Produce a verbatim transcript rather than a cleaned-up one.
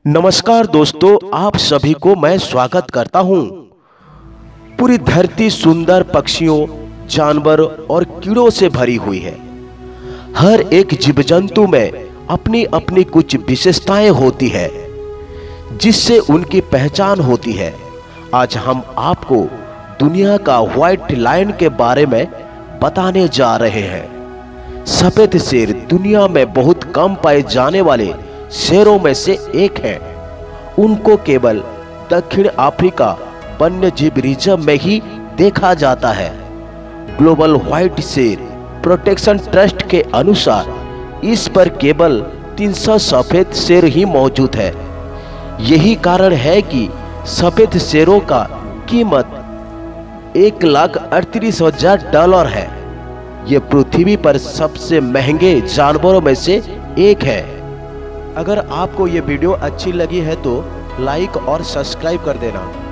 नमस्कार दोस्तों, आप सभी को मैं स्वागत करता हूं। पूरी धरती सुंदर पक्षियों, जानवर और कीड़ों से भरी हुई है। हर एक जीव जंतु में अपनी अपनी कुछ विशेषताएं होती है जिससे उनकी पहचान होती है। आज हम आपको दुनिया का व्हाइट लायन के बारे में बताने जा रहे हैं। सफेद शेर दुनिया में बहुत कम पाए जाने वाले शेरों में से एक है। उनको केवल दक्षिण अफ्रीका वन्य जीव रिजर्व में ही देखा जाता है। ग्लोबल व्हाइट शेर प्रोटेक्शन ट्रस्ट के अनुसार इस पर केवल तीन सौ सफेद शेर ही मौजूद है। यही कारण है कि सफेद शेरों का कीमत एक लाख अड़तीस हजार डॉलर है। ये पृथ्वी पर सबसे महंगे जानवरों में से एक है। अगर आपको ये वीडियो अच्छी लगी है तो लाइक और सब्सक्राइब कर देना।